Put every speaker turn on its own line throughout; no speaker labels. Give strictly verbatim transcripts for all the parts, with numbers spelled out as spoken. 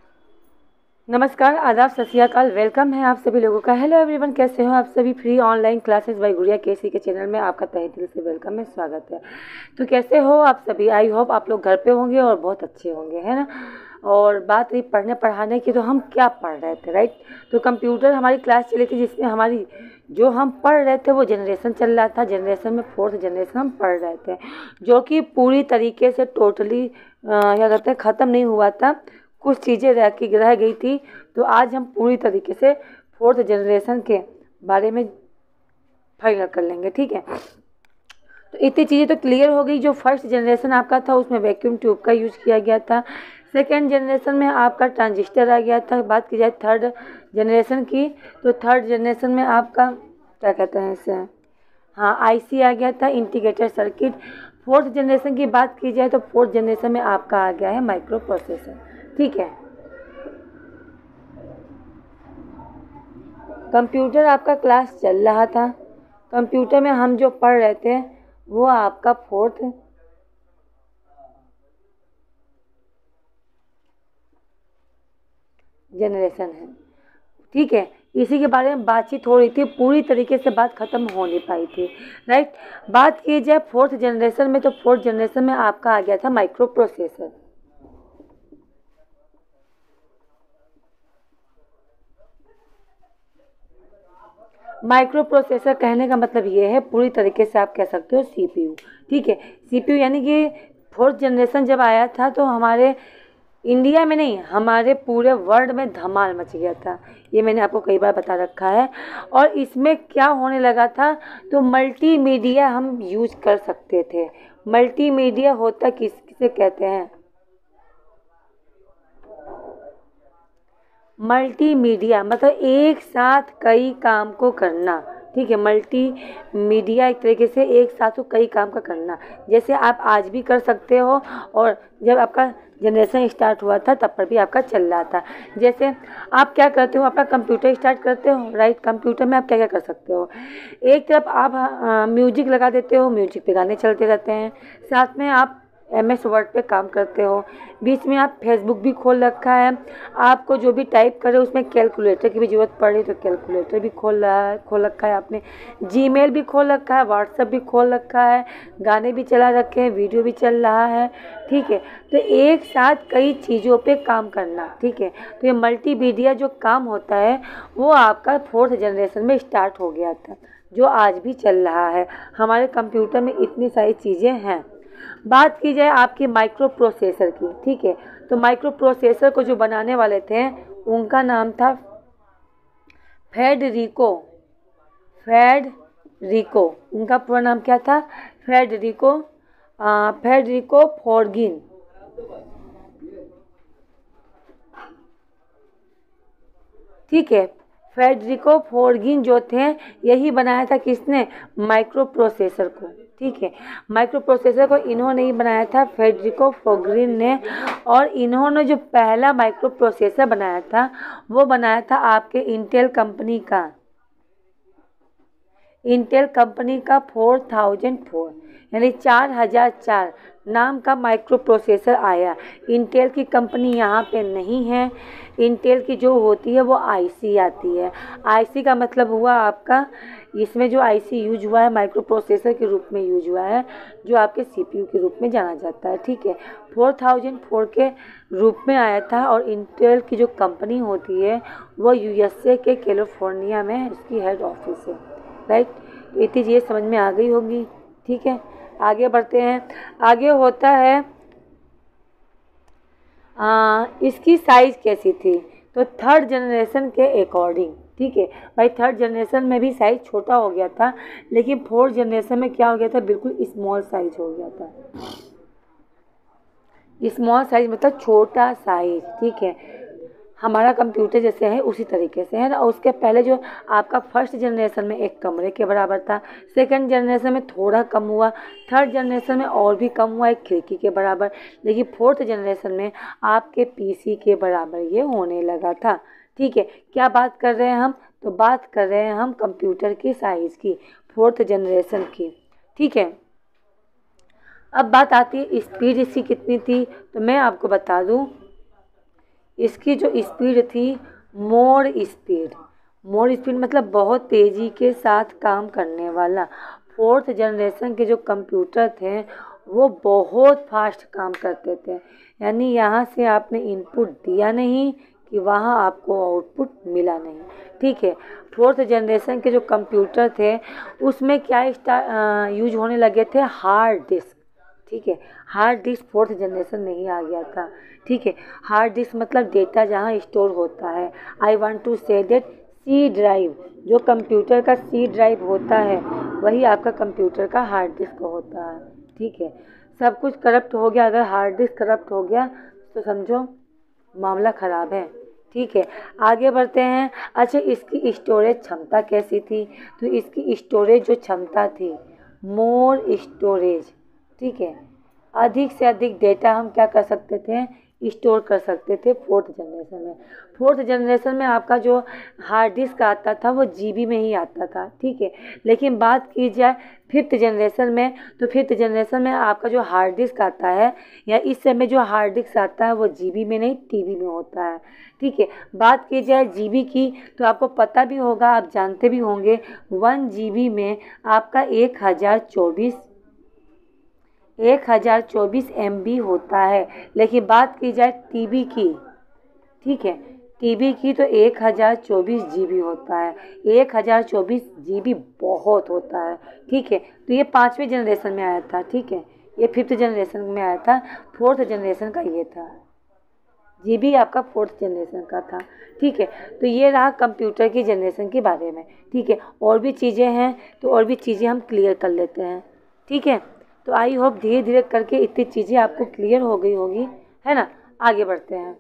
नमस्कार, आदाब, सत श्री अकाल। वेलकम है आप सभी लोगों का। हेलो एवरीवन, कैसे हो आप सभी। फ्री ऑनलाइन क्लासेस बाय गुड़िया केसी के चैनल में आपका तहे दिल से वेलकम है, स्वागत है। तो कैसे हो आप सभी। आई होप आप लोग घर पे होंगे और बहुत अच्छे होंगे, है ना। और बात रही पढ़ने पढ़ाने की, तो हम क्या पढ़ रहे थे, राइट। तो कंप्यूटर हमारी क्लास चली थी, जिसमें हमारी जो हम पढ़ रहे थे वो जनरेशन चल रहा था। जनरेशन में फोर्थ जनरेशन हम पढ़ रहे थे, जो कि पूरी तरीके से टोटली क्या कहते हैं ख़त्म नहीं हुआ था। कुछ चीज़ें रह की रह गई थी। तो आज हम पूरी तरीके से फोर्थ जनरेशन के बारे में फाइनल कर लेंगे, ठीक है। तो इतनी चीज़ें तो क्लियर हो गई। जो फर्स्ट जनरेशन आपका था उसमें वैक्यूम ट्यूब का यूज़ किया गया था। सेकेंड जनरेशन में आपका ट्रांजिस्टर आ गया था। बात की जाए थर्ड जनरेशन की, तो थर्ड जनरेशन में आपका क्या कहते हैं इसे, हाँ, आईसी आ गया था, इंटीग्रेटेड सर्किट। फोर्थ जनरेशन की बात की जाए तो फोर्थ जनरेशन में आपका आ गया है माइक्रो प्रोसेसर, ठीक है। कंप्यूटर आपका क्लास चल रहा था। कंप्यूटर में हम जो पढ़ रहे थे वो आपका फोर्थ जनरेशन है, ठीक है। इसी के बारे में बातचीत हो रही थी, पूरी तरीके से बात ख़त्म हो नहीं पाई थी, राइट। बात की जाए फोर्थ जनरेशन में, तो फोर्थ जनरेशन में आपका आ गया था माइक्रो प्रोसेसर। माइक्रो प्रोसेसर कहने का मतलब ये है, पूरी तरीके से आप कह सकते हो सीपीयू, ठीक है। सीपीयू यानी कि फोर्थ जनरेशन जब आया था तो हमारे इंडिया में नहीं, हमारे पूरे वर्ल्ड में धमाल मच गया था। ये मैंने आपको कई बार बता रखा है। और इसमें क्या होने लगा था, तो मल्टीमीडिया हम यूज कर सकते थे। मल्टीमीडिया होता किस किसे कहते हैं, मल्टीमीडिया मतलब एक साथ कई काम को करना, ठीक है। मल्टी मीडिया एक तरीके से एक साथ कई काम का करना, जैसे आप आज भी कर सकते हो और जब आपका जनरेशन स्टार्ट हुआ था तब पर भी आपका चल रहा था। जैसे आप क्या करते हो, अपना कंप्यूटर स्टार्ट करते हो, राइट। कंप्यूटर में आप क्या क्या कर सकते हो, एक तरफ आप म्यूजिक लगा देते हो, म्यूजिक पे गाने चलते रहते हैं, साथ में आप एम एस वर्ड पे काम करते हो, बीच में आप फेसबुक भी खोल रखा है। आपको जो भी टाइप करे उसमें कैलकुलेटर की भी ज़रूरत पड़ी तो कैलकुलेटर भी खोल रहा है खोल रखा है आपने। जीमेल भी खोल रखा है, व्हाट्सएप भी खोल रखा है, गाने भी चला रखे हैं, वीडियो भी चल रहा है, ठीक है। तो एक साथ कई चीज़ों पे काम करना, ठीक है। तो ये मल्टीमीडिया जो काम होता है वो आपका फोर्थ जनरेशन में स्टार्ट हो गया था, जो आज भी चल रहा है। हमारे कंप्यूटर में इतनी सारी चीज़ें हैं। बात की जाए आपकी माइक्रो प्रोसेसर की, ठीक है। तो माइक्रो प्रोसेसर को जो बनाने वाले थे उनका नाम था फेडरिको फेडरिको उनका पूरा नाम क्या था, फेडरिको फेडरिको फोर्गिन, ठीक है। फेडरिको फोर्गिन जो थे, यही बनाया था किसने, माइक्रो प्रोसेसर को, ठीक है। माइक्रो प्रोसेसर को इन्होंने ही बनाया था, फेडरिको फोर्गिन ने। और इन्होंने जो पहला माइक्रो प्रोसेसर बनाया था वो बनाया था आपके इंटेल कंपनी का इंटेल कंपनी का फोर थाउजेंड फोर यानी चार हज़ार चार नाम का माइक्रो प्रोसेसर आया। इंटेल की कंपनी यहाँ पे नहीं है। इंटेल की जो होती है वो आईसी आती है। आईसी का मतलब हुआ आपका, इसमें जो आईसी यूज हुआ है माइक्रो प्रोसेसर के रूप में यूज हुआ है, जो आपके सीपीयू के रूप में जाना जाता है, ठीक है। फोर थाउजेंड फोर के रूप में आया था। और इंटेल की जो कंपनी होती है वो यूएसए के कैलिफोर्निया में उसकी हेड ऑफिस है, राइट। तो इतनी चीज़ें समझ में आ गई होंगी, ठीक है। आगे बढ़ते हैं। आगे होता है आ, इसकी साइज़ कैसी थी, तो थर्ड जनरेशन के अकॉर्डिंग, ठीक है भाई। थर्ड जनरेशन में भी साइज़ छोटा हो गया था, लेकिन फोर्थ जनरेशन में क्या हो गया था, बिल्कुल स्मॉल साइज हो गया था। स्मॉल साइज मतलब छोटा साइज, ठीक है। हमारा कंप्यूटर जैसे है उसी तरीके से है ना। उसके पहले जो आपका फर्स्ट जनरेशन में एक कमरे के बराबर था, सेकंड जनरेशन में थोड़ा कम हुआ, थर्ड जनरेशन में और भी कम हुआ, एक खिड़की के बराबर, लेकिन फोर्थ जनरेशन में आपके पीसी के बराबर ये होने लगा था, ठीक है। क्या बात कर रहे हैं हम, तो बात कर रहे हैं हम कंप्यूटर की साइज़ की, फोर्थ जनरेशन की, ठीक है। अब बात आती है स्पीड इसकी कितनी थी, तो मैं आपको बता दूं इसकी जो स्पीड थी मोर स्पीड, मोर स्पीड मतलब बहुत तेज़ी के साथ काम करने वाला। फोर्थ जनरेशन के जो कंप्यूटर थे वो बहुत फास्ट काम करते थे, यानी यहाँ से आपने इनपुट दिया नहीं कि वहाँ आपको आउटपुट मिला नहीं, ठीक है। फोर्थ जनरेशन के जो कंप्यूटर थे उसमें क्या यूज होने लगे थे, हार्ड डिस्क, ठीक है। हार्ड डिस्क फोर्थ जनरेशन में ही आ गया था, ठीक है। हार्ड डिस्क मतलब डेटा जहाँ स्टोर होता है। I want to say that C drive, जो कंप्यूटर का सी ड्राइव होता है वही आपका कंप्यूटर का हार्ड डिस्क होता है, ठीक है। सब कुछ करप्ट हो गया, अगर हार्ड डिस्क करप्ट हो गया तो समझो मामला ख़राब है, ठीक है। आगे बढ़ते हैं। अच्छा, इसकी स्टोरेज क्षमता कैसी थी, तो इसकी स्टोरेज जो क्षमता थी मोर स्टोरेज, ठीक है। अधिक से अधिक डेटा हम क्या कर सकते थे, स्टोर कर सकते थे फोर्थ जनरेशन में। फोर्थ जनरेशन में आपका जो हार्ड डिस्क आता था वो जीबी में ही आता था, ठीक है। लेकिन बात की जाए फिफ्थ जनरेशन में, तो फिफ्थ जनरेशन में आपका जो हार्ड डिस्क आता है या इस समय जो हार्ड डिस्क आता है वो जीबी में नहीं टीबी में होता है, ठीक है। बात की जाए जीबी की तो आपको पता भी होगा, आप जानते भी होंगे, वन जीबी में आपका एक हज़ार चौबीस एक हज़ार चौबीस एम बी होता है। लेकिन बात की जाए टीबी की, ठीक है, टीबी की तो एक हज़ार चौबीस जीबी होता है। एक हज़ार चौबीस जीबी बहुत होता है, ठीक है। तो ये पाँचवें जनरेशन में आया था, ठीक है। ये फिफ्थ जनरेशन में आया था, फोर्थ जनरेशन का ये था, जीबी आपका फोर्थ जनरेशन का था, ठीक है। तो ये रहा कंप्यूटर की जनरेशन के बारे में, ठीक है। और भी चीज़ें हैं तो और भी चीज़ें हम क्लियर कर लेते हैं, ठीक है। तो आई होप धीरे धीरे करके इतनी चीज़ें आपको क्लियर हो गई होगी, है ना। आगे बढ़ते हैं।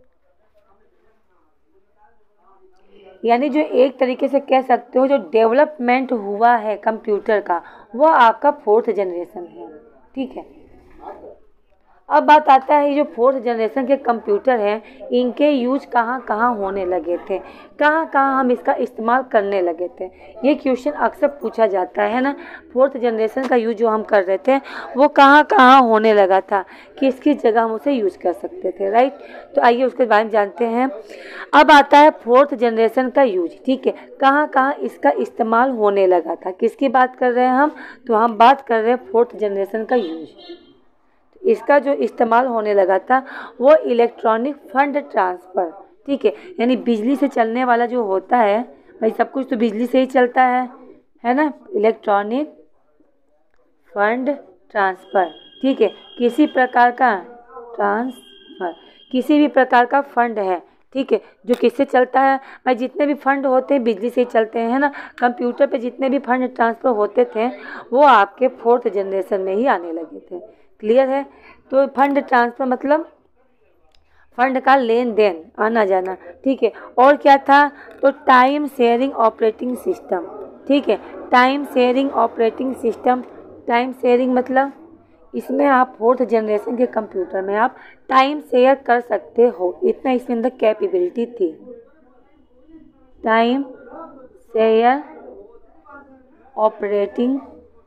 यानी जो एक तरीके से कह सकते हो जो डेवलपमेंट हुआ है कंप्यूटर का वो आपका फोर्थ जनरेशन है, ठीक है। अब बात आता है ये जो फोर्थ जनरेशन के कंप्यूटर हैं इनके यूज कहाँ कहाँ होने लगे थे, कहाँ कहाँ हम इसका इस्तेमाल करने लगे थे, ये क्वेश्चन अक्सर पूछा जाता है ना। फोर्थ जनरेशन का यूज जो हम कर रहे थे वो कहाँ कहाँ होने लगा था, किसकी जगह हम उसे यूज कर सकते थे, राइट। तो आइए उसके बारे में जानते हैं। अब आता है फोर्थ जनरेशन का यूज, ठीक है, कहाँ कहाँ इसका इस्तेमाल होने लगा था। किसकी बात कर रहे हैं हम, तो हम बात कर रहे हैं फोर्थ जनरेशन का यूज। इसका जो इस्तेमाल होने लगा था वो इलेक्ट्रॉनिक फंड ट्रांसफ़र, ठीक है, यानी बिजली से चलने वाला जो होता है, भाई सब कुछ तो बिजली से ही चलता है है ना, इलेक्ट्रॉनिक फंड ट्रांसफ़र, ठीक है। किसी प्रकार का ट्रांसफ़र, किसी भी प्रकार का फंड है, ठीक है, जो किससे चलता है, भाई जितने भी फंड होते हैं बिजली से ही चलते हैं, है ना। कंप्यूटर पे जितने भी फंड ट्रांसफ़र होते थे वो आपके फोर्थ जनरेशन में ही आने लगे थे, क्लियर है। तो फंड ट्रांसफ़र मतलब फंड का लेन देन, आना जाना, ठीक है। और क्या था, तो टाइम शेयरिंग ऑपरेटिंग सिस्टम, ठीक है, time sharing operating system. Time sharing मतलब इसमें आप फोर्थ जनरेशन के कंप्यूटर में आप टाइम शेयर कर सकते हो, इतना इसके अंदर कैपेबिलिटी थी। Time share operating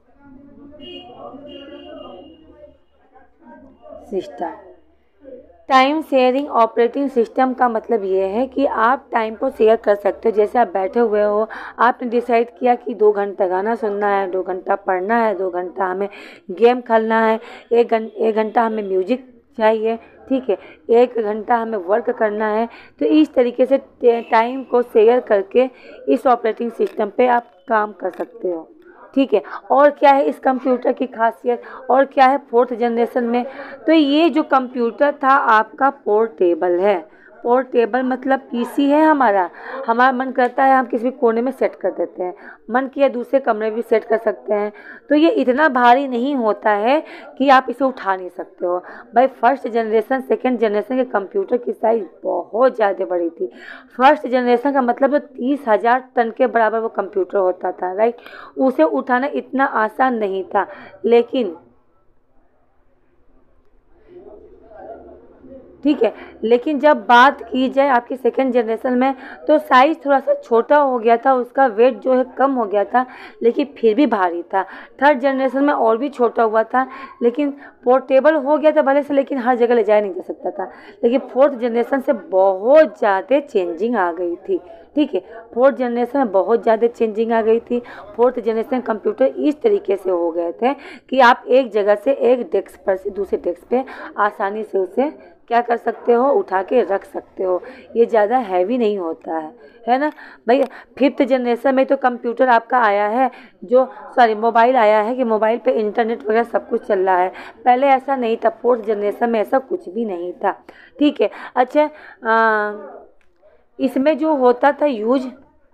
system. Time sharing operating system का मतलब ये है कि आप टाइम को शेयर कर सकते हो। जैसे आप बैठे हुए हो, आपने डिसाइड किया कि दो घंटा गाना सुनना है, दो घंटा पढ़ना है, दो घंटा हमें गेम खेलना है, एक घंटा एक घंटा हमें म्यूजिक चाहिए, ठीक है, एक घंटा हमें वर्क करना है। तो इस तरीके से टाइम को शेयर करके इस ऑपरेटिंग सिस्टम पे आप काम कर सकते हो, ठीक है। और क्या है इस कंप्यूटर की खासियत, और क्या है फोर्थ जनरेशन में, तो ये जो कंप्यूटर था आपका पोर्टेबल है। पोर्टेबल मतलब पीसी है हमारा, हमारा मन करता है हम किसी भी कोने में सेट कर देते हैं, मन किया दूसरे कमरे में भी सेट कर सकते हैं। तो ये इतना भारी नहीं होता है कि आप इसे उठा नहीं सकते हो। भाई फर्स्ट जनरेशन सेकंड जनरेशन के कंप्यूटर की साइज़ बहुत ज़्यादा बड़ी थी। फर्स्ट जनरेशन का मतलब तो तीस हज़ार टन के बराबर वो कंप्यूटर होता था, राइट। उसे उठाना इतना आसान नहीं था, लेकिन ठीक है। लेकिन जब बात की जाए आपकी सेकेंड जनरेशन में तो साइज़ थोड़ा सा छोटा हो गया था, उसका वेट जो है कम हो गया था, लेकिन फिर भी भारी था। थर्ड जनरेशन में और भी छोटा हुआ था, लेकिन पोर्टेबल हो गया था भले से, लेकिन हर जगह ले जाया नहीं जा सकता था। लेकिन फोर्थ जनरेशन से बहुत ज़्यादा चेंजिंग आ गई थी, ठीक है। फोर्थ जनरेशन में बहुत ज़्यादा चेंजिंग आ गई थी। फोर्थ जनरेशन कंप्यूटर इस तरीके से हो गए थे कि आप एक जगह से एक डेस्क पर से दूसरे डेस्क पे आसानी से उसे क्या कर सकते हो, उठा के रख सकते हो। ये ज़्यादा हैवी नहीं होता है, है ना भाई। फिफ्थ जनरेशन में तो कंप्यूटर आपका आया है, जो सॉरी मोबाइल आया है कि मोबाइल पे इंटरनेट वगैरह सब कुछ चल रहा है। पहले ऐसा नहीं था, फोर्थ जनरेशन में ऐसा कुछ भी नहीं था, ठीक है। अच्छा, आ, इसमें जो होता था यूज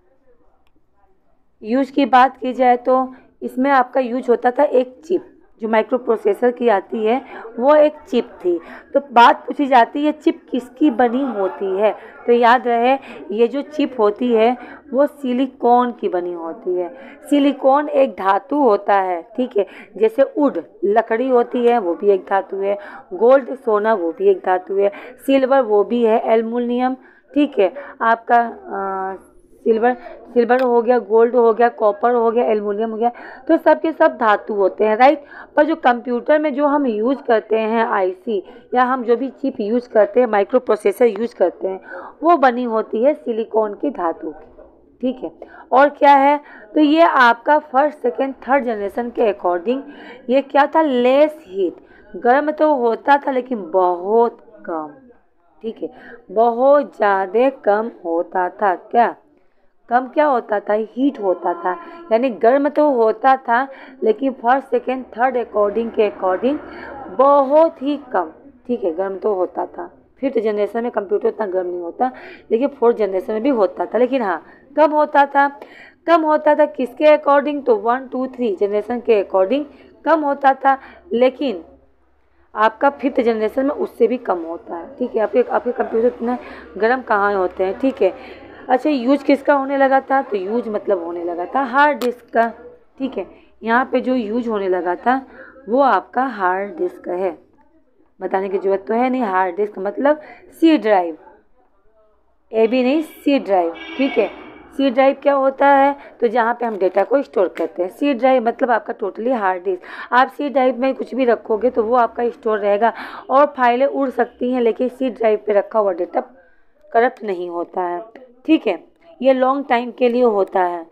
यूज की बात की जाए तो इसमें आपका यूज होता था एक चिप, जो माइक्रो प्रोसेसर की आती है वो एक चिप थी। तो बात पूछी जाती है चिप किसकी बनी होती है, तो याद रहे ये जो चिप होती है वो सिलिकॉन की बनी होती है। सिलिकॉन एक धातु होता है, ठीक है। जैसे वुड लकड़ी होती है वो भी एक धातु है, गोल्ड सोना वो भी एक धातु है, सिल्वर वो भी है, एल्युमिनियम, ठीक है। आपका आ, सिल्वर सिल्वर हो गया, गोल्ड हो गया, कॉपर हो गया, एल्युमिनियम हो गया, तो सब के सब धातु होते हैं, राइट। पर जो कंप्यूटर में जो हम यूज करते हैं आईसी या हम जो भी चिप यूज करते हैं, माइक्रो प्रोसेसर यूज करते हैं, वो बनी होती है सिलिकॉन की धातु की, ठीक है। और क्या है, तो ये आपका फर्स्ट सेकेंड थर्ड जनरेशन के अकॉर्डिंग ये क्या था, लेस हीट, गर्म तो होता था लेकिन बहुत कम, ठीक है। बहुत ज़्यादा कम होता था, क्या कम क्या होता था, हीट होता था। यानी गर्म तो होता था लेकिन फर्स्ट सेकेंड थर्ड अकॉर्डिंग के अकॉर्डिंग बहुत ही कम, ठीक है। गर्म तो होता था, फिफ्थ जनरेशन में कंप्यूटर इतना गर्म नहीं होता, लेकिन फोर्थ जनरेशन में भी होता था, लेकिन हाँ कम होता था। कम होता था किसके अकॉर्डिंग, तो वन टू थ्री जनरेशन के अकॉर्डिंग कम होता था, लेकिन आपका फिफ्थ जनरेशन में उससे भी कम होता है, ठीक है। आपके आपके कंप्यूटर इतना गर्म कहाँ होते हैं, ठीक है। अच्छा, यूज किसका होने लगा था, तो यूज मतलब होने लगा था हार्ड डिस्क का, ठीक है। यहाँ पे जो यूज होने लगा था वो आपका हार्ड डिस्क है, बताने की जरूरत तो है नहीं। हार्ड डिस्क मतलब सी ड्राइव, ए बी नहीं, सी ड्राइव, ठीक है। सी ड्राइव क्या होता है, तो जहाँ पे हम डेटा को स्टोर करते हैं। सी ड्राइव मतलब आपका टोटली हार्ड डिस्क। आप सी ड्राइव में कुछ भी रखोगे तो वो आपका स्टोर रहेगा, और फाइलें उड़ सकती हैं लेकिन सी ड्राइव पे रखा हुआ डेटा करप्ट नहीं होता है, ठीक है। ये लॉन्ग टाइम के लिए होता है।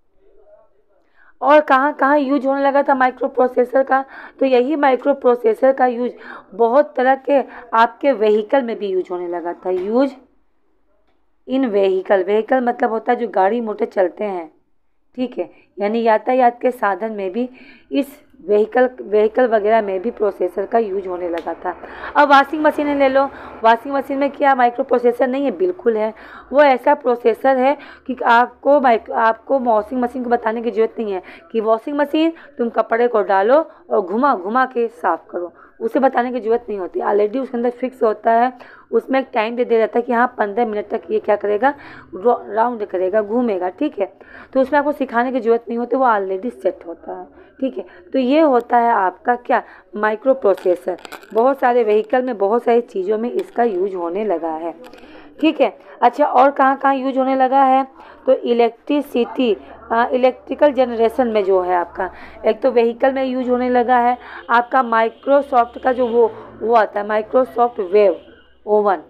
और कहाँ कहाँ यूज होने लगा था माइक्रो प्रोसेसर का, तो यही माइक्रो प्रोसेसर का यूज बहुत तरह के आपके व्हीकल में भी यूज होने लगा था। यूज इन व्हीकल, व्हीकल मतलब होता है जो गाड़ी मोटर चलते हैं, ठीक है। यानी यातायात के साधन में भी इस व्हीकल व्हीकल वगैरह में भी प्रोसेसर का यूज होने लगा था। अब वॉशिंग मशीनें ले लो, वॉशिंग मशीन में क्या माइक्रो प्रोसेसर नहीं है, बिल्कुल है। वो ऐसा प्रोसेसर है कि आपको माइक्रो आपको वॉशिंग मशीन को बताने की ज़रूरत नहीं है कि वॉशिंग मशीन तुम कपड़े को डालो और घुमा घुमा के साफ़ करो, उसे बताने की ज़रूरत नहीं होती। ऑलरेडी उसके अंदर फिक्स होता है, उसमें एक टाइम दे दिया जाता है कि हाँ पंद्रह मिनट तक ये क्या करेगा, राउंड करेगा, घूमेगा, ठीक है। तो उसमें आपको सिखाने की ज़रूरत नहीं होती, वो ऑलरेडी सेट होता है, ठीक है। तो ये होता है आपका क्या, माइक्रो प्रोसेसर। बहुत सारे व्हीकल में, बहुत सारी चीज़ों में इसका यूज होने लगा है, ठीक है। अच्छा, और कहाँ कहाँ यूज होने लगा है, तो इलेक्ट्रिसिटी इलेक्ट्रिकल जनरेशन में जो है आपका, एक तो व्हीकल में यूज होने लगा है आपका माइक्रोसॉफ्ट का जो वो वो आता है Microsoft wave oven,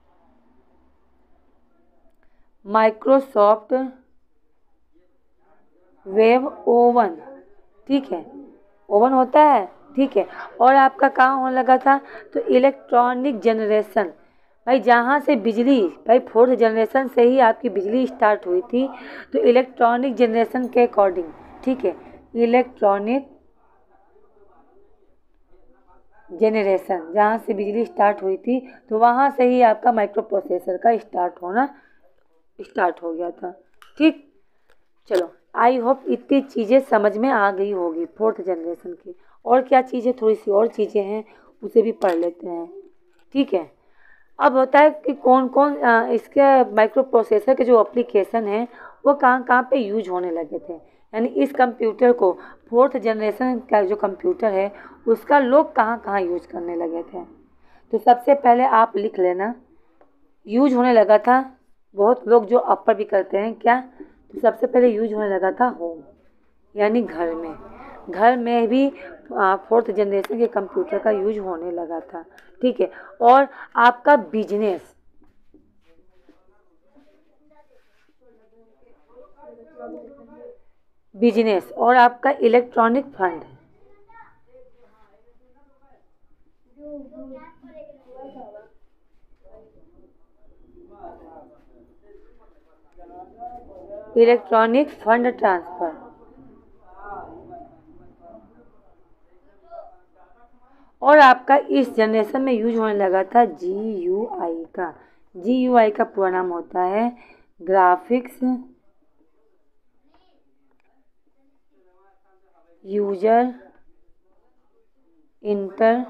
Microsoft wave oven, ठीक है। ओवन होता है, ठीक है। और आपका कहाँ होने लगा था, तो इलेक्ट्रॉनिक जनरेशन, भाई जहाँ से बिजली, भाई फोर्थ जनरेशन से ही आपकी बिजली स्टार्ट हुई थी, तो इलेक्ट्रॉनिक जनरेशन के अकॉर्डिंग, ठीक है। इलेक्ट्रॉनिक जनरेशन जहाँ से बिजली स्टार्ट हुई थी, तो वहाँ से ही आपका माइक्रो प्रोसेसर का स्टार्ट होना स्टार्ट हो गया था, ठीक। चलो, आई होप इतनी चीज़ें समझ में आ गई होगी फोर्थ जनरेशन की। और क्या चीज़ें, थोड़ी सी और चीज़ें हैं, उसे भी पढ़ लेते हैं, ठीक है। अब होता है कि कौन कौन इसके माइक्रो प्रोसेसर के जो एप्लीकेशन हैं वो कहाँ कहाँ पे यूज होने लगे थे, यानी इस कंप्यूटर को, फोर्थ जनरेशन का जो कंप्यूटर है उसका लोग कहाँ कहाँ यूज करने लगे थे। तो सबसे पहले आप लिख लेना, यूज होने लगा था, बहुत लोग जो अपर भी करते हैं क्या, तो सबसे पहले यूज होने लगा था होम, यानी घर में। घर में भी फोर्थ जनरेशन के कंप्यूटर का यूज होने लगा था, ठीक है। और आपका बिजनेस, बिजनेस और आपका electronic fund, electronic fund transfer, और आपका इस जनरेशन में यूज होने लगा था जी यू आई का। जी यू आई का पूरा नाम होता है ग्राफिक्स यूजर इंटरफेस,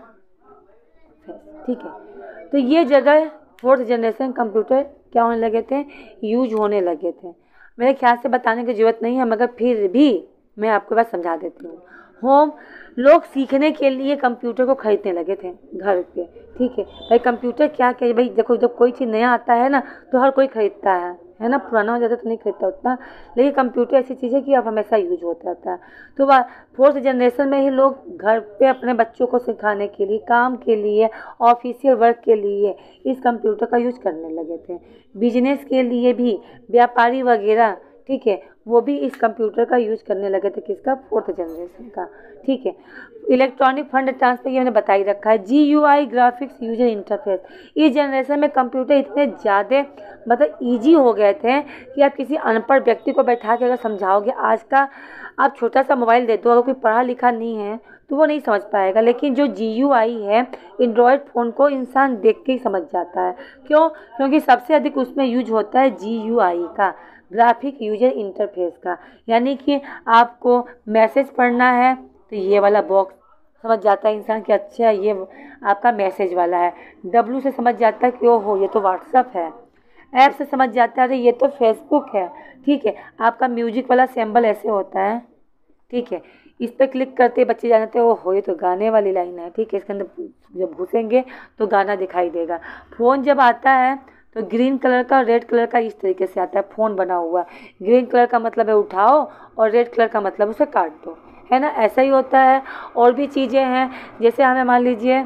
ठीक है। तो ये जगह फोर्थ जनरेशन कंप्यूटर क्या होने लगे थे, यूज होने लगे थे। मेरे ख्याल से बताने की ज़रूरत नहीं है, मगर फिर भी मैं आपको बात समझा देती हूँ। होम, लोग सीखने के लिए कंप्यूटर को खरीदने लगे थे घर पे, ठीक है। भाई कंप्यूटर क्या क्या, भाई देखो जब कोई चीज़ नया आता है ना तो हर कोई खरीदता है है ना, पुराना हो जाता तो नहीं खरीदता उतना, लेकिन कंप्यूटर ऐसी चीज़ है कि अब हमेशा यूज होता रहता है। तो वह फोर्थ जनरेशन में ही लोग घर पे अपने बच्चों को सिखाने के लिए, काम के लिए, ऑफिशियल वर्क के लिए इस कंप्यूटर का यूज करने लगे थे। बिजनेस के लिए भी व्यापारी वगैरह, ठीक है, वो भी इस कंप्यूटर का यूज करने लगे थे, किसका, फोर्थ जनरेशन का, ठीक है। इलेक्ट्रॉनिक फंड ट्रांसफर ये मैंने बता ही रखा है। G U I graphics user interface, इस जनरेशन में कंप्यूटर इतने ज़्यादा मतलब ईजी हो गए थे कि आप किसी अनपढ़ व्यक्ति को बैठा के अगर समझाओगे, आज का आप छोटा सा मोबाइल दे दो, अगर कोई पढ़ा लिखा नहीं है तो वो नहीं समझ पाएगा, लेकिन जो जी यू आई है एंड्रॉयड फ़ोन को इंसान देख के ही समझ जाता है। क्यों? क्योंकि सबसे अधिक उसमें यूज होता है जी यू आई का, ग्राफिक यूजर इंटरफेस का। यानी कि आपको मैसेज पढ़ना है तो ये वाला बॉक्स समझ जाता है इंसान कि अच्छा ये आपका मैसेज वाला है। डब्लू से समझ जाता है कि ओहो ये तो व्हाट्सअप है। ऐप से समझ जाता है अरे ये तो फेसबुक है, ठीक है। आपका म्यूजिक वाला सिंबल ऐसे होता है, ठीक है। इस पर क्लिक करते बच्चे जानते हैं ओहो ये तो गाने वाली लाइन है, ठीक है। इसके अंदर जब घुसेंगे तो गाना दिखाई देगा। फ़ोन जब आता है तो ग्रीन कलर का, रेड कलर का इस तरीके से आता है फ़ोन बना हुआ। ग्रीन कलर का मतलब है उठाओ और रेड कलर का मतलब उसे काट दो, है ना, ऐसा ही होता है। और भी चीज़ें हैं, जैसे हमें मान लीजिए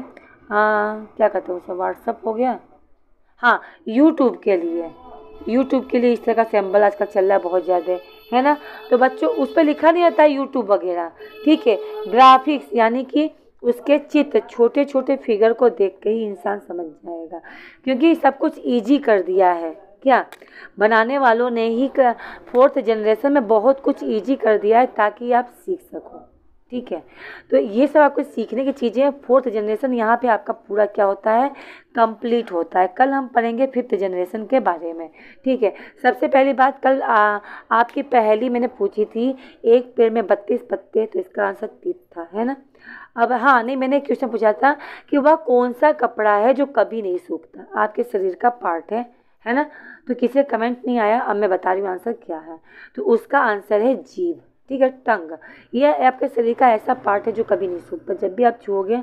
क्या कहते हैं उसे, व्हाट्सअप हो गया, हाँ यूट्यूब के लिए, यूट्यूब के लिए इस तरह का सिंबल आजकल चल रहा है बहुत ज़्यादा, है ना। तो बच्चों उस पर लिखा नहीं होता है यूट्यूब वगैरह, ठीक है। ग्राफिक्स यानी कि उसके चित्र, छोटे छोटे फिगर को देख के ही इंसान समझ जाएगा, क्योंकि सब कुछ इजी कर दिया है। क्या बनाने वालों ने ही फोर्थ जनरेशन में बहुत कुछ इजी कर दिया है ताकि आप सीख सको, ठीक है। तो ये सब आपको सीखने की चीज़ें, फोर्थ जनरेशन यहाँ पे आपका पूरा क्या होता है, कंप्लीट होता है। कल हम पढ़ेंगे फिफ्थ जनरेशन के बारे में, ठीक है। सबसे पहली बात, कल आ, आपकी पहेली मैंने पूछी थी, एक पेड़ में बत्तीस पत्ते, तो इसका आंसर तीत था, है ना। अब हाँ नहीं, मैंने एक क्वेश्चन पूछा था कि वह कौन सा कपड़ा है जो कभी नहीं सूखता, आपके शरीर का पार्ट है, है ना। तो किसी कमेंट नहीं आया, अब मैं बता रही हूँ आंसर क्या है। तो उसका आंसर है जीभ, ठीक है, टंग। यह आपके शरीर का ऐसा पार्ट है जो कभी नहीं सूखता, जब भी आप छुओगे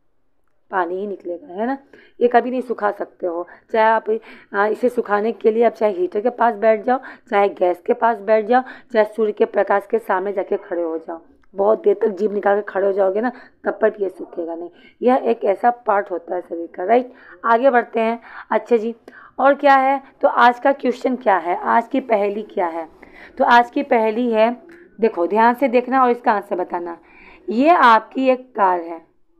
पानी ही निकलेगा, है ना। ये कभी नहीं सुखा सकते हो, चाहे आप इसे सुखाने के लिए आप चाहे हीटर के पास बैठ जाओ, चाहे गैस के पास बैठ जाओ, चाहे सूर्य के प्रकाश के सामने जाके खड़े हो जाओ, बहुत देर तक जीभ निकाल के खड़े हो जाओगे ना, तब पर ये सूखेगा नहीं। यह एक ऐसा पार्ट होता है शरीर का, राइट। आगे बढ़ते हैं। अच्छा जी, और क्या है, तो आज का क्वेश्चन क्या है, आज की पहेली क्या है। तो आज की पहेली है, देखो ध्यान से देखना और इसका आंसर बताना। ये आपकी एक कार है,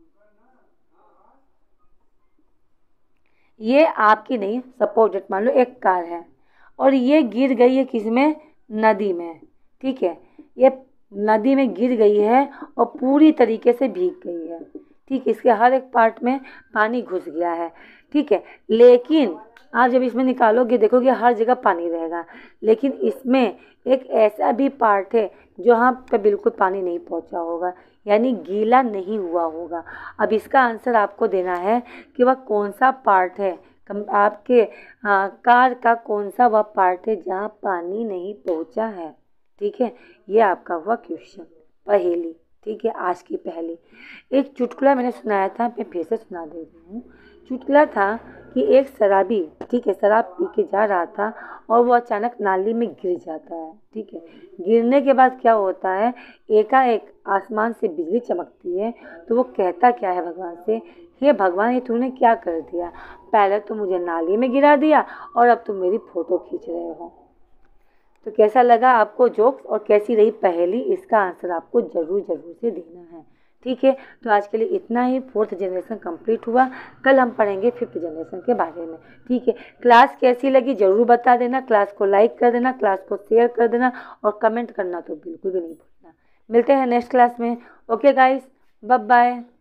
ये आपकी नहीं, सपोज डेट मान लो एक कार है, और ये गिर गई है किसमें, नदी में, ठीक है। ये नदी में गिर गई है और पूरी तरीके से भीग गई है, ठीक है। इसके हर एक पार्ट में पानी घुस गया है, ठीक है। लेकिन आप जब इसमें निकालोगे देखोगे हर जगह पानी रहेगा, लेकिन इसमें एक ऐसा भी पार्ट है जहाँ पे बिल्कुल पानी नहीं पहुँचा होगा, यानी गीला नहीं हुआ होगा। अब इसका आंसर आपको देना है कि वह कौन सा पार्ट है, आपके हाँ कार का कौन सा वह पार्ट है जहाँ पानी नहीं पहुँचा है, ठीक है। ये आपका हुआ क्वेश्चन, पहेली, ठीक है। आज की पहेली एक चुटकुला मैंने सुनाया था, मैं फिर से सुना दे रही हूँ चुटकुला था कि एक शराबी, ठीक है, शराब पी के जा रहा था और वो अचानक नाली में गिर जाता है। ठीक है, गिरने के बाद क्या होता है, एकाएक आसमान से बिजली चमकती है। तो वो कहता क्या है भगवान से, हे भगवान, ये तूने क्या कर दिया, पहले तो मुझे नाली में गिरा दिया और अब तुम मेरी फ़ोटो खींच रहे हो। तो कैसा लगा आपको जोक्स और कैसी रही पहेली, इसका आंसर आपको ज़रूर ज़रूर से देना है। ठीक है, तो आज के लिए इतना ही। फोर्थ जनरेशन कंप्लीट हुआ। कल हम पढ़ेंगे फिफ्थ जनरेशन के बारे में। ठीक है, क्लास कैसी लगी ज़रूर बता देना, क्लास को लाइक कर देना, क्लास को शेयर कर देना और कमेंट करना तो बिल्कुल भी नहीं भूलना। मिलते हैं नेक्स्ट क्लास में। Okay guys, bye bye.